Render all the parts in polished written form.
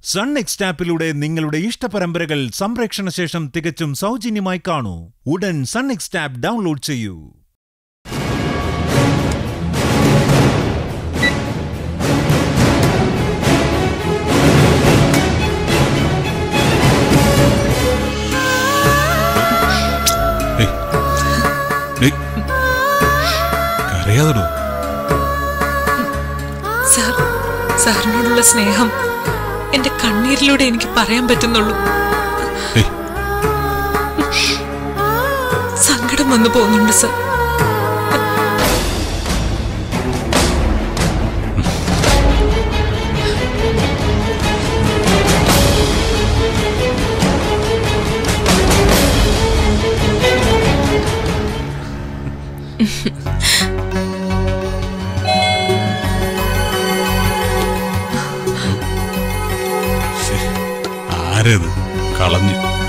Sun next ആപ്പിലൂടെ നിങ്ങളുടെ ഇഷ്ടപരമ്പരകൾ സംപ്രേക്ഷണ ശേഷം തികച്ചും സൗജന്യമായി കാണൂ. ഉടൻ സൺ നെക്സ്റ്റ് ആപ്പ് ഡൗൺലോഡ് ചെയ്യൂ. സാറിനോടുള്ള സ്നേഹം എന്റെ കണ്ണീരിലൂടെ എനിക്ക് പറയാൻ പറ്റുന്നുള്ളൂ. സങ്കടം വന്നു പോകുന്നുണ്ട് സാർ. ആരേത് കളഞ്ഞു?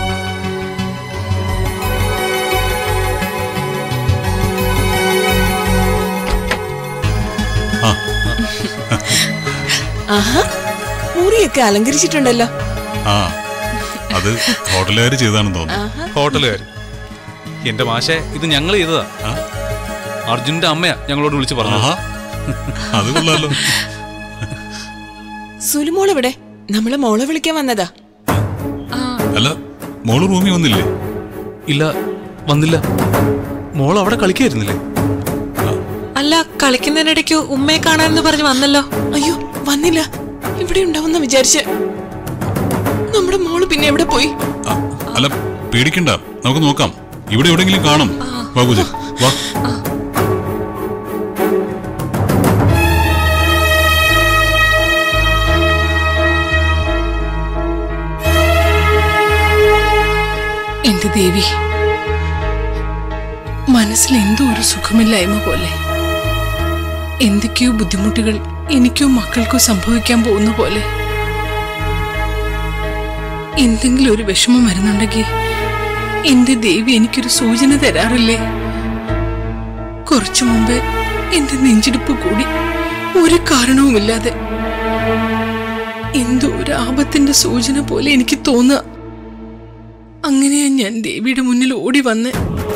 മുറിയൊക്കെ അലങ്കരിച്ചിട്ടുണ്ടല്ലോ. ആ, അത് ഹോട്ടലുകാര് ചെയ്താണെന്ന് തോന്നുന്നു. ഹോട്ടലുകാര്? എന്റെ മാഷെ, ഇത് ഞങ്ങൾ ചെയ്തതാ. അർജുന്റെ അമ്മയാ ഞങ്ങളോട് വിളിച്ചു പറഞ്ഞു. അത് കൊള്ളാലോ. സുലുമോളെവിടെ? നമ്മളെ മോളെ വിളിക്കാൻ വന്നതാ. അല്ല, മോള് റൂമിൽ വന്നില്ലേ? ഇല്ല, വന്നില്ല. മോൾ അവിടെ കളിക്കായിരുന്നില്ലേ? അല്ല, കളിക്കുന്നതിനിടയ്ക്ക് ഉമ്മയെ കാണാനെന്ന് പറഞ്ഞു വന്നല്ലോ. അയ്യോ, വന്നില്ല. ഇവിടെ ഉണ്ടാവുന്ന വിചാരിച്ച്. നമ്മുടെ മോള് പിന്നെ എവിടെ പോയി? അല്ല, പേടിക്കണ്ട, നമുക്ക് നോക്കാം. ഇവിടെ എവിടെയെങ്കിലും കാണും. ബാബുജി വാ. എന്റെ ദേവി, മനസ്സിൽ എന്തോ ഒരു സുഖമില്ലായ്മ പോലെ. എന്തൊക്കെയോ ബുദ്ധിമുട്ടുകൾ എനിക്കോ മക്കൾക്കോ സംഭവിക്കാൻ പോകുന്ന പോലെ. എന്തെങ്കിലും ഒരു വിഷമം വരുന്നുണ്ടെങ്കിൽ എന്റെ ദേവി എനിക്കൊരു സൂചന തരാറില്ലേ? കുറച്ചു മുമ്പ് എന്റെ നെഞ്ചിടിപ്പ് കൂടി ഒരു കാരണവുമില്ലാതെ. എന്തോ ഒരു ആപത്തിന്റെ സൂചന പോലെ എനിക്ക് തോന്നുക. അങ്ങനെയാ ഞാൻ ദേവിയുടെ മുന്നിൽ ഓടി വന്ന്.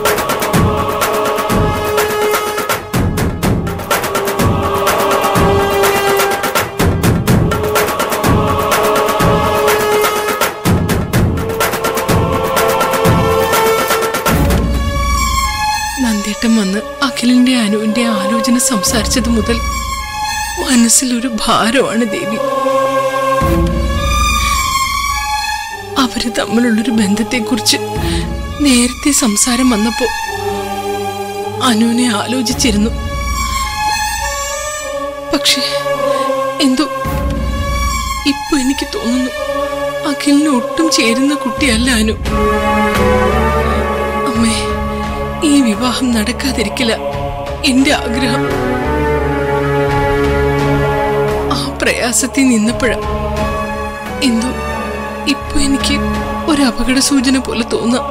നന്ദേട്ടൻ വന്ന് അഖിലിന്റെ അനുവിന്റെ ആലോചന സംസാരിച്ചത് മുതൽ മനസ്സിലൊരു ഭാരമാണ് ദേവി. അവര് തമ്മിലുള്ളൊരു ബന്ധത്തെക്കുറിച്ച് നേരത്തെ സംസാരം വന്നപ്പോ അനുവിനെ ആലോചിച്ചിരുന്നു. പക്ഷെ എന്തോ ഇപ്പൊ എനിക്ക് തോന്നുന്നു അഖിലിന് ഒട്ടും ചേരുന്ന കുട്ടിയല്ല അനു. അമ്മേ, ഈ വിവാഹം നടക്കാതിരിക്കില്ല എന്റെ ആഗ്രഹം. ആ പ്രയാസത്തിൽ നിന്നപ്പോഴാ എന്തോ ഇപ്പൊ എനിക്ക് ഒരു അപകട സൂചന പോലെ തോന്നാം.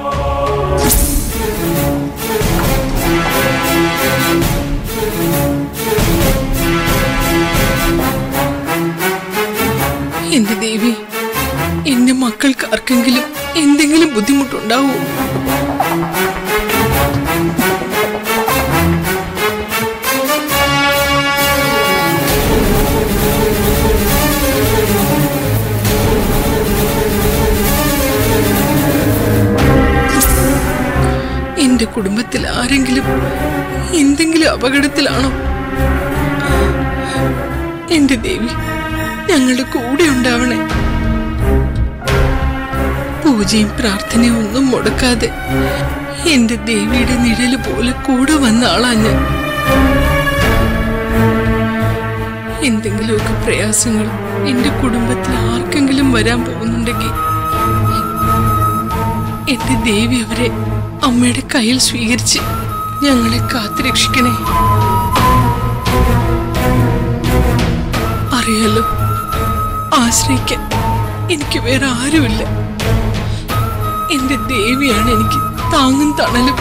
എന്റെ ദേവി, എന്റെ മക്കൾക്ക് ആർക്കെങ്കിലും എന്തെങ്കിലും ബുദ്ധിമുട്ടുണ്ടാവോ? എന്റെ കുടുംബത്തിൽ ആരെങ്കിലും എന്തെങ്കിലും അപകടത്തിലാണോ? എന്റെ ദേവി, ഞങ്ങളുടെ കൂടെ ഉണ്ടാവണേ. പൂജയും പ്രാർത്ഥനയും ഒന്നും മുടക്കാതെ എന്റെ ദേവിയുടെ നിഴല് പോലെ കൂടെ വന്ന ആളാ ഞാൻ. എന്തെങ്കിലുമൊക്കെ പ്രയാസങ്ങൾ എന്റെ കുടുംബത്തിൽ ആർക്കെങ്കിലും വരാൻ പോകുന്നുണ്ടെങ്കിൽ എന്റെ ദേവി അവരെ അമ്മയുടെ കയ്യിൽ സ്വീകരിച്ച് ഞങ്ങളെ കാത്തുരക്ഷിക്കണേ. അറിയാലോ, ആശ്രയിക്കാൻ എനിക്ക് വേറെ ആരുമില്ല. എന്റെ ദേവിയാണ് എനിക്ക് താങ്ങും തണലും.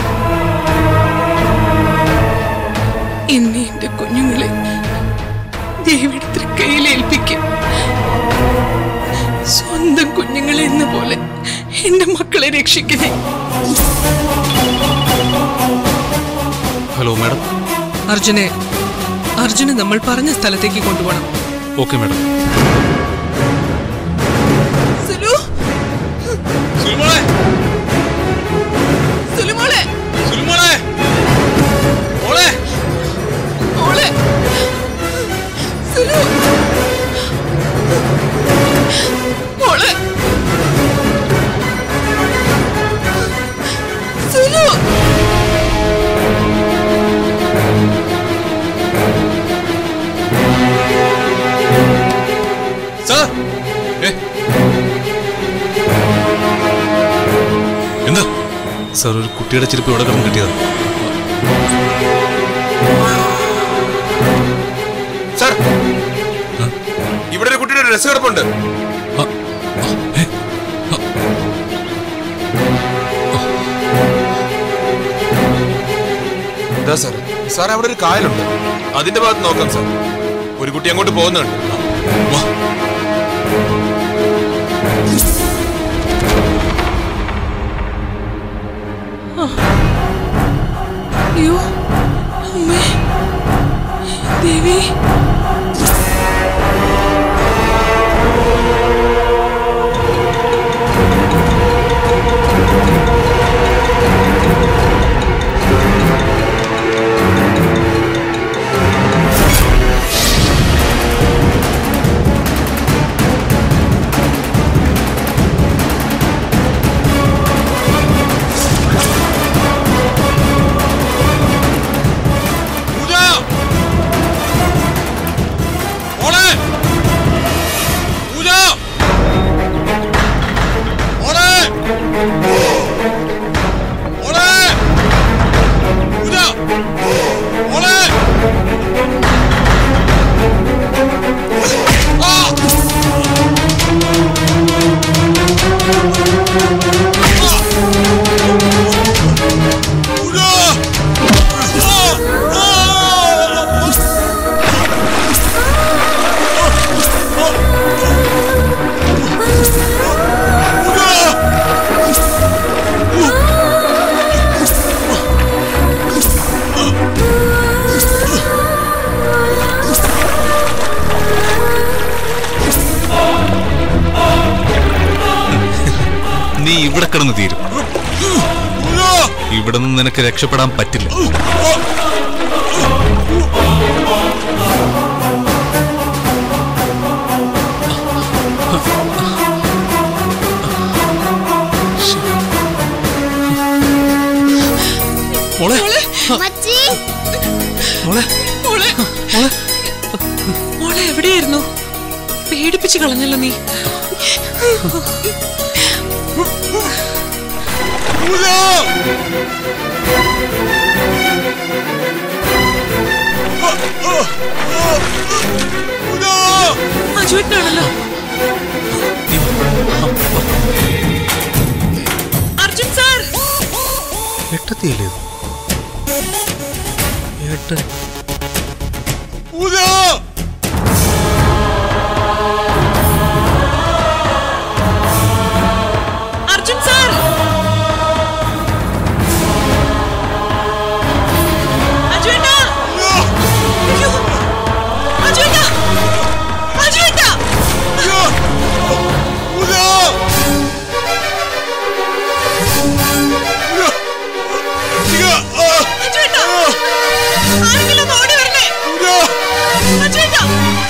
എന്നെ എന്റെ കുഞ്ഞുങ്ങളെ ദേവിയുടെ തൃക്കൈയിൽ ഏൽപ്പിക്കും. സ്വന്തം കുഞ്ഞുങ്ങളെ എന്ന പോലെ എന്റെ മക്കളെ രക്ഷിക്കണേ. Hello madam. അർജുനെ നമ്മൾ പറഞ്ഞ സ്ഥലത്തേക്ക് കൊണ്ടുപോകണം. Okay madam. എന്താ സാർ, ഒരു കുട്ടിയുടെ ചെരുപ്പ് ഇവിടെ കിടന്ന് കിട്ടിയതാണ്. സാർ, ഇവിടെ ഒരു കുട്ടിയുടെ ഡ്രസ് കിടപ്പുണ്ട്. എന്താ സാർ? സാർ, അവിടെ ഒരു കായലുണ്ട്, അതിന്റെ ഭാഗത്ത് നോക്കാം സാർ. ഒരു കുട്ടി അങ്ങോട്ട് പോകുന്നുണ്ട്. അയ്യോ അമ്മേ, ദേവി. നീ ഇവിടെ കിടന്ന് തീരും. ഇവിടെ നിന്ന് നിനക്ക് രക്ഷപ്പെടാൻ പറ്റില്ല. മോളെ, മോളെ, മോളെ മോളെ എവിടെയായിരുന്നു? പേടിപ്പിച്ച് കളഞ്ഞല്ലോ നീ. അജുവേട്ടനാണല്ലോ. അർജുൻ സാർ. എട്ടത്തിയല്ലേ ഏട്ടൻ? അർജുൻ സാർ. അജുവേട്ടാ. അയ്യോ, അജുവേട്ടാ, അജുവേട്ടാ. അജുവേട്ടാ, ആരെങ്കിലും ഓടി വരണേ. അജുവേട്ടാ.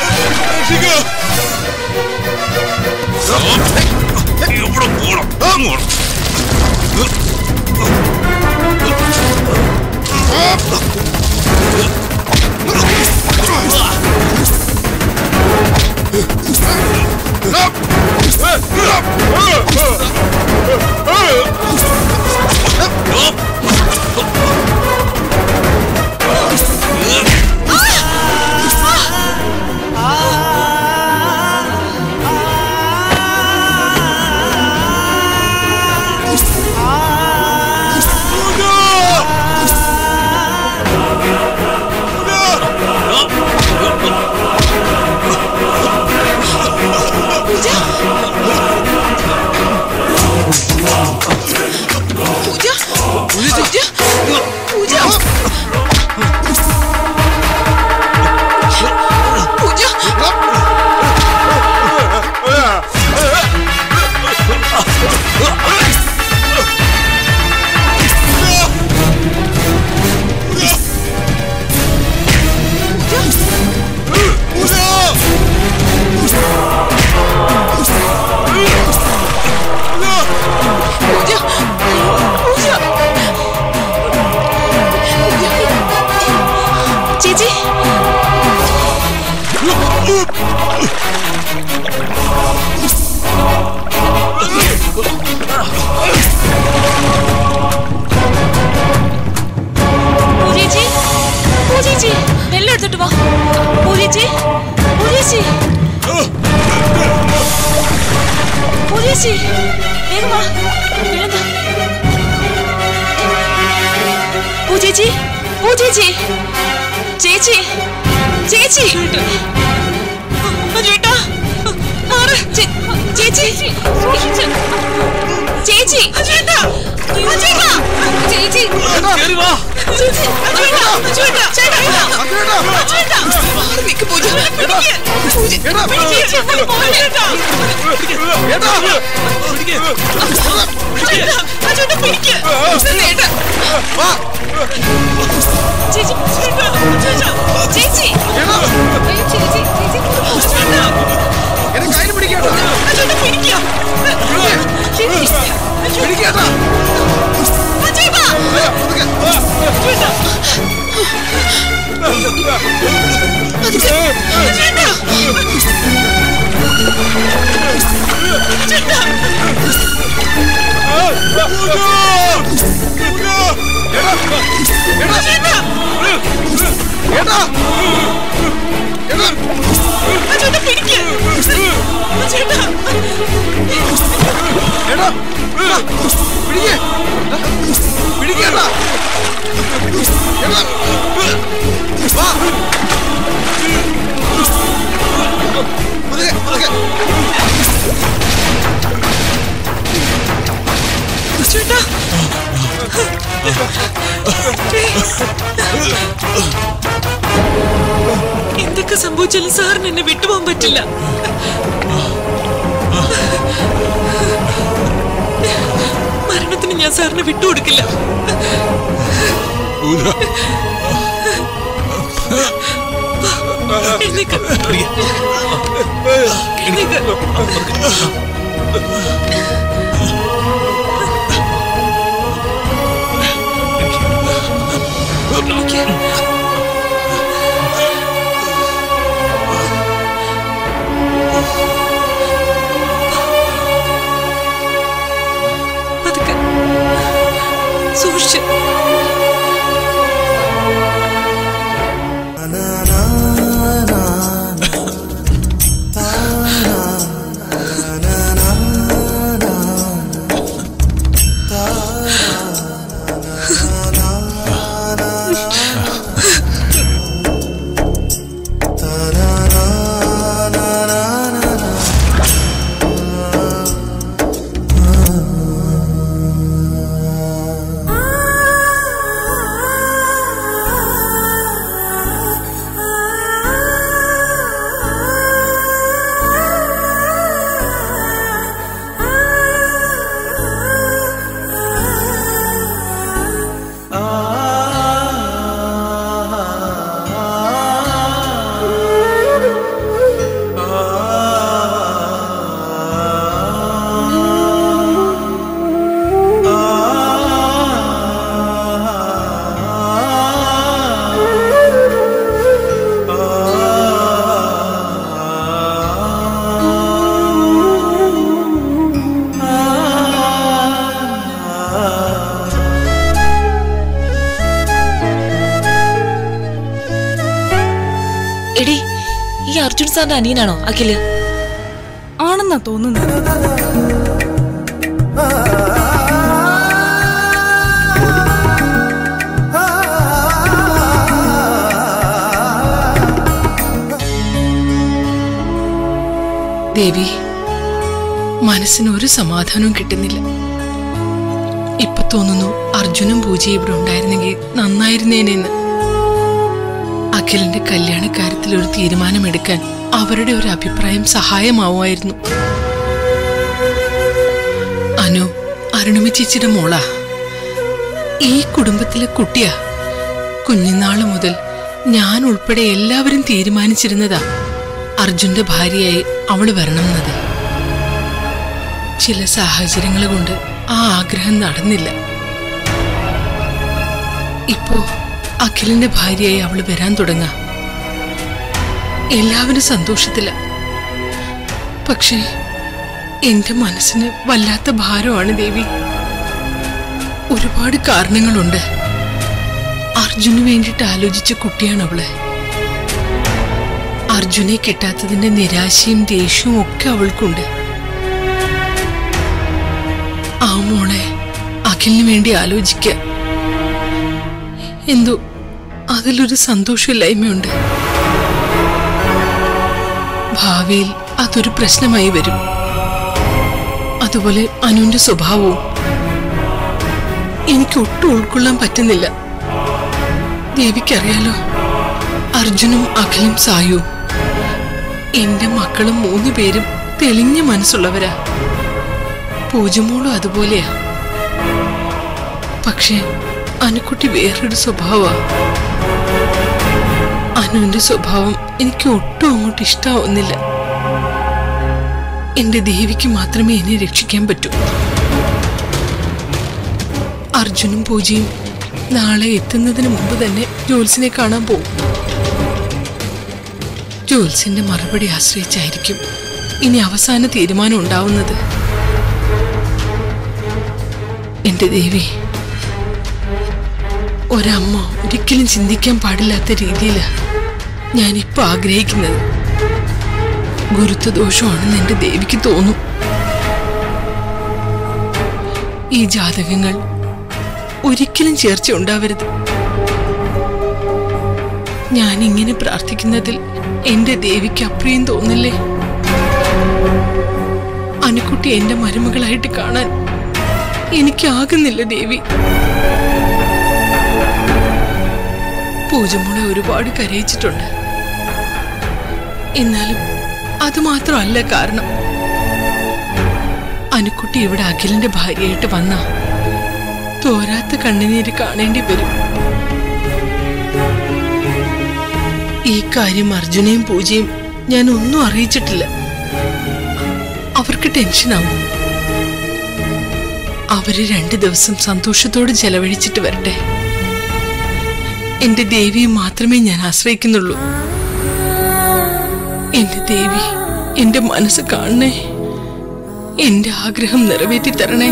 എവിടെ പോണം? അങ്ങോട്ട് ചേച്ചി വേഗം വാ. വെള്ളം താ. ചേച്ചി ചേച്ചി ചേച്ചി ചേച്ചി ചേട്ടാ ചേച്ചി ചേച്ചി ചേട്ടാ ചേച്ചി എന്തൊക്കെ സംഭവിച്ചാലും സാറിന് എന്നെ വിട്ടുപോകാൻ പറ്റില്ല. മരണത്തിന് ഞാൻ സാറിനെ വിട്ടുകൊടുക്കില്ല. സൂക്ഷിച്ച് എടി, ഈ അർജുൻ സാറിന്റെ അനിയനാണോ അഖില്? ആണെന്നാ തോന്നുന്നത്. ദേവി, മനസ്സിന് ഒരു സമാധാനവും കിട്ടുന്നില്ല. ഇപ്പൊ തോന്നുന്നു അർജുനും പൂജയും ഇവിടെ ഉണ്ടായിരുന്നെങ്കിൽ നന്നായിരുന്നേനെന്ന്. അഖിലിന്റെ കല്യാണക്കാര്യത്തിൽ ഒരു തീരുമാനമെടുക്കാൻ അവരുടെ ഒരു അഭിപ്രായം സഹായമാവുമായിരുന്നു. അനു അരുണിമ ചേച്ചിയുടെ മോളാ, ഈ കുടുംബത്തിലെ കുട്ടിയാ. കുഞ്ഞുനാള് മുതൽ ഞാൻ ഉൾപ്പെടെ എല്ലാവരും തീരുമാനിച്ചിരുന്നതാ അർജുന്റെ ഭാര്യയായി അവള് വരണമെന്നത്. ചില സാഹചര്യങ്ങൾ കൊണ്ട് ആ ആഗ്രഹം നടന്നില്ല. ഇപ്പോ അഖിലിന്റെ ഭാര്യയായി അവള് വരാൻ തുടങ്ങാം. എല്ലാവരും സന്തോഷത്തില. പക്ഷേ എന്റെ മനസ്സിന് വല്ലാത്ത ഭാരമാണ് ദേവി. ഒരുപാട് കാരണങ്ങളുണ്ട്. അർജുന് വേണ്ടിയിട്ട് ആലോചിച്ച കുട്ടിയാണ് അവള്. അർജുനെ കിട്ടാത്തതിന്റെ നിരാശയും ദേഷ്യവും ഒക്കെ അവൾക്കുണ്ട്. അഖിലിന് വേണ്ടി ആലോചിക്കുക. എന്തോ അതിലൊരു സന്തോഷമില്ലായ്മയുണ്ട്. ഭാവിയിൽ അതൊരു പ്രശ്നമായി വരും. അതുപോലെ അനുവിന്റെ സ്വഭാവവും എനിക്ക് ഒട്ടും ഉൾക്കൊള്ളാൻ പറ്റുന്നില്ല. ദേവിക്കറിയാലോ, അർജുനും അഖിലും സായുവും എന്റെ മക്കളും 3 പേരും തെളിഞ്ഞ മനസ്സുള്ളവരാ. പൂജമോളും അതുപോലെയാ. പക്ഷെ അനുക്കുട്ടി വേറൊരു സ്വഭാവമാ. അനുവിന്റെ സ്വഭാവം എനിക്ക് ഒട്ടും അങ്ങോട്ട് ഇഷ്ടാവുന്നില്ല. എന്റെ ദേവിക്ക് മാത്രമേ എന്നെ രക്ഷിക്കാൻ പറ്റൂ. അർജുനും പൂജയും നാളെ എത്തുന്നതിന് മുമ്പ് തന്നെ ജോത്സ്യനെ കാണാൻ പോകും. ജോത്സ്യന്റെ മറുപടി ആശ്രയിച്ചായിരിക്കും ഇനി അവസാന തീരുമാനം ഉണ്ടാവുന്നത്. എന്റെ ദേവി, ഒരമ്മ ഒരിക്കലും ചിന്തിക്കാൻ പാടില്ലാത്ത രീതിയിലാണ് ഞാനിപ്പോ ആഗ്രഹിക്കുന്നത്. ഗുരുത്വദോഷമാണെന്ന് എന്റെ ദേവിക്ക് തോന്നും. ഈ ജാതകങ്ങൾ ഒരിക്കലും ചേർച്ച ഉണ്ടാവരുത്. ഞാൻ ഇങ്ങനെ പ്രാർത്ഥിക്കുന്നതിൽ എന്റെ ദേവിക്ക് അപ്രിയം തോന്നില്ലേ? അനുക്കുട്ടി എന്റെ മരുമകളായിട്ട് കാണാൻ എനിക്കാകുന്നില്ല ദേവി. പൂജമോളെ ഒരുപാട് കരയിച്ചിട്ടുണ്ട്. എന്നാലും അത് മാത്രമല്ല കാരണം. അനുക്കുട്ടി ഇവിടെ അഖിലിന്റെ ഭാര്യയായിട്ട് വന്ന തോരാത്ത കണ്ണുനീര് കാണേണ്ടി വരും. ഈ കാര്യം അർജുനെയും പൂജയും ഞാൻ ഒന്നും അറിയിച്ചിട്ടില്ല. അവർക്ക് ടെൻഷനാവും. അവര് 2 ദിവസം സന്തോഷത്തോടെ ചെലവഴിച്ചിട്ട് വരട്ടെ. എന്റെ ദേവിയെ മാത്രമേ ഞാൻ ആശ്രയിക്കുന്നുള്ളൂ. എന്റെ ദേവി എന്റെ മനസ്സ് കാണണേ. എന്റെ ആഗ്രഹം നിറവേറ്റി തരണേ.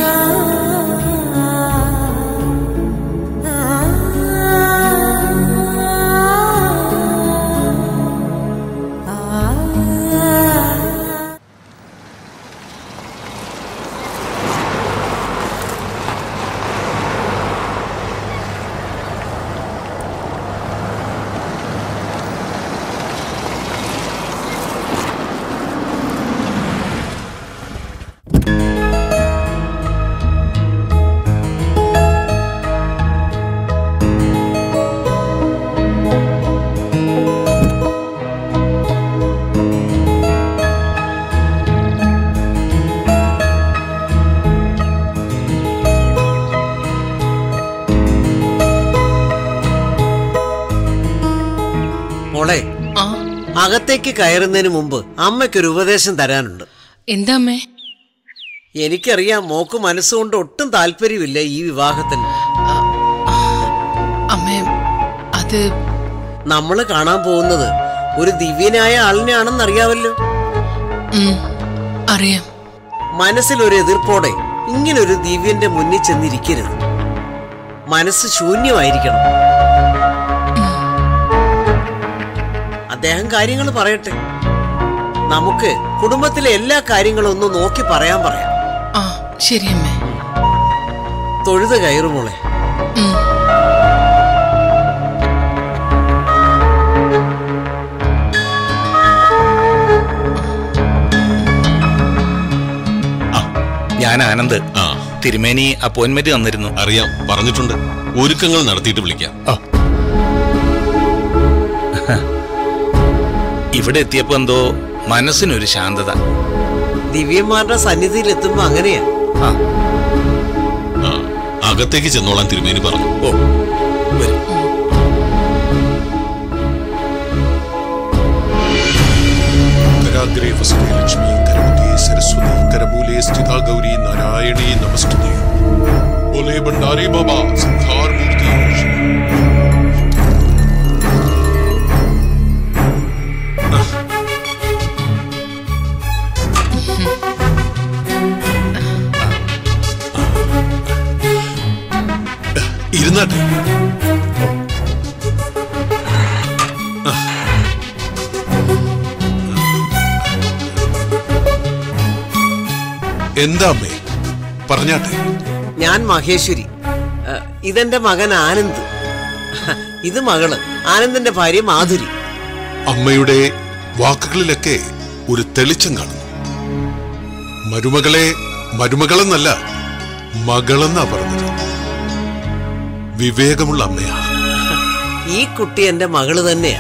മോളെ, അകത്തേക്ക് കയറുന്നതിന് മുമ്പ് അമ്മയ്ക്കൊരു ഉപദേശം തരാനുണ്ട്. എന്താ അമ്മേ? എനിക്കറിയാം മോക്ക് മനസ്സുകൊണ്ട് ഒട്ടും താല്പര്യമില്ല ഈ വിവാഹത്തിന്. അമ്മേ, അത് നമ്മള് കാണാൻ പോകുന്നത് ഒരു ദിവ്യനായ ആളിനെയാണെന്ന് അറിയാമല്ലോ. അറിയാം. മനസ്സിലൊരു എതിർപ്പോടെ ഇങ്ങനൊരു ദിവ്യന്റെ മുന്നിൽ ചെന്നിരിക്കരുത്. മനസ്സ് ശൂന്യമായിരിക്കണം. അദ്ദേഹം കാര്യങ്ങൾ പറയട്ടെ. നമുക്ക് കുടുംബത്തിലെ എല്ലാ കാര്യങ്ങളും ഒന്ന് നോക്കി പറയാൻ പറയാം. ശരി അമ്മേ. തൊഴുത് കയറുമോളെ. ഞാൻ ആനന്ദ്. തിരുമേനി അപ്പോയിന്റ്മെന്റ് തന്നിരുന്നു. അറിയാം, പറഞ്ഞിട്ടുണ്ട്. ഒരുക്കങ്ങൾ നടത്തിയിട്ട് വിളിക്കാം. ഇവിടെ എത്തിയപ്പോ എന്തോ മനസ്സിനൊരു ശാന്തത. ദിവ്യന്മാരുടെ സന്നിധിയിൽ എത്തുമ്പോ അങ്ങനെയാ. അകത്തേക്ക് ചെന്നോളാൻ തിരുമേനി പറഞ്ഞു. ഓ, വരും. കരാഗ്രേ വസതേ ലക്ഷ്മി, കരമുഖേ സരസ്വതി, കരമൂലേ സ്ഥിതാ ഗൗരി, നാരായണീ നമസ്തുതേ. ബോലേ ഭണ്ഡാരി ബാബാ സംഹാർ മൂർത്തി. ഇരുന്നാട്ടെ. എന്താ അമ്മേ, പറഞ്ഞാട്ടെ. ഞാൻ മഹേശ്വരി. ഇതെന്റെ മകൻ ആനന്ദ്. ഇത് മകള്, ആനന്ദിന്റെ ഭാര്യ മാധുരി. അമ്മയുടെ വാക്കുകളിലൊക്കെ ഒരു തെളിച്ചം കാണുന്നു. മരുമകളെ മരുമകളെന്നല്ല, മകളെന്നാ പറഞ്ഞത്. വിവേകമുള്ള അമ്മയാ. ഈ കുട്ടി എന്റെ മകള് തന്നെയാ.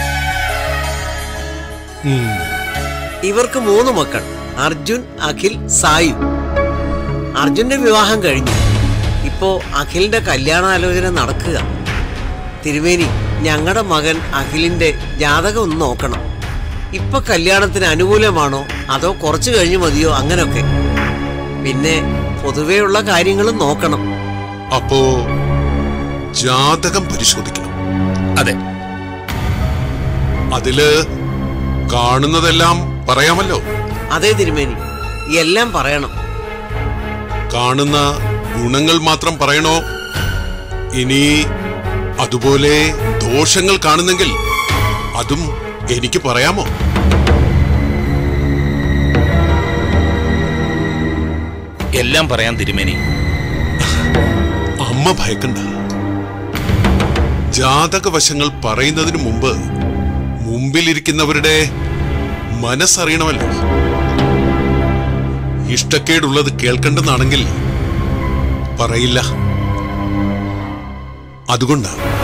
ഇവർക്ക് 3 മക്കൾ: അർജുൻ, അഖിൽ, സായു. അർജുന്റെ വിവാഹം കഴിഞ്ഞു. ഇപ്പോ അഖിലിന്റെ കല്യാണാലോചന നടക്കുക. തിരുമേനി, ഞങ്ങളുടെ മകൻ അഖിലിന്റെ ജാതകം ഒന്ന് നോക്കണം. ഇപ്പൊ കല്യാണത്തിന് അനുകൂലമാണോ അതോ കുറച്ചു കഴിഞ്ഞു മതിയോ, അങ്ങനൊക്കെ. പിന്നെ പൊതുവെയുള്ള കാര്യങ്ങളും നോക്കണം. അപ്പോ ജാതകം പരിശോധിക്കണം. അതെ. അതില് കാണുന്നതെല്ലാം പറയാമല്ലോ? അതെ തിരുമേനി, എല്ലാം പറയണം. കാണുന്ന ഗുണങ്ങൾ മാത്രം പറയണോ? ഇനി അതുപോലെ ദോഷങ്ങൾ കാണുന്നെങ്കിൽ അതും എനിക്ക് പറയാമോ? എല്ലാം പറയാൻ തിരുമേനി. അമ്മ ഭയക്കണ്ട. ജാതകവശങ്ങൾ പറയുന്നതിന് മുമ്പ് മുമ്പിലിരിക്കുന്നവരുടെ മനസ്സറിയണമല്ലോ. ഇഷ്ടക്കേടുള്ളത് കേൾക്കണ്ടെന്നാണെങ്കിൽ പറയില്ല. അതുകൊണ്ടാണ്